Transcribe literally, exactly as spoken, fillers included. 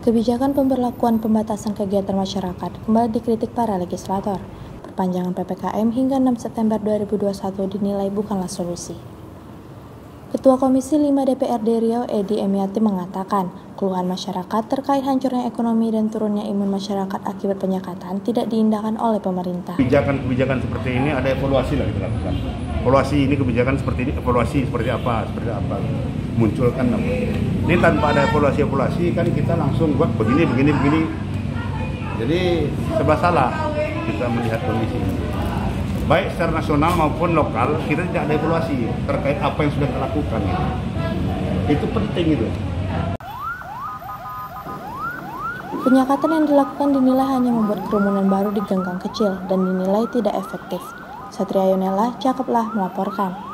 Kebijakan pemberlakuan pembatasan kegiatan masyarakat kembali dikritik para legislator. Perpanjangan P P K M hingga enam September dua ribu dua puluh satu dinilai bukanlah solusi. Ketua Komisi lima D P R D Riau, Edi Emiati, mengatakan keluhan masyarakat terkait hancurnya ekonomi dan turunnya imun masyarakat akibat penyekatan tidak diindahkan oleh pemerintah. Kebijakan-kebijakan seperti ini ada evaluasi lah kita lakukan. Evaluasi ini kebijakan seperti ini, evaluasi seperti apa, seperti apa munculkan. Ini tanpa ada evaluasi-evaluasi kan kita langsung buat begini, begini, begini. Jadi serba salah kita melihat kondisi ini. Baik secara nasional maupun lokal kita tidak ada evaluasi terkait apa yang sudah dilakukan. Itu penting itu. Penyekatan yang dilakukan dinilai hanya membuat kerumunan baru di gang-gang kecil dan dinilai tidak efektif. Satria Yonela, Cakeplah melaporkan.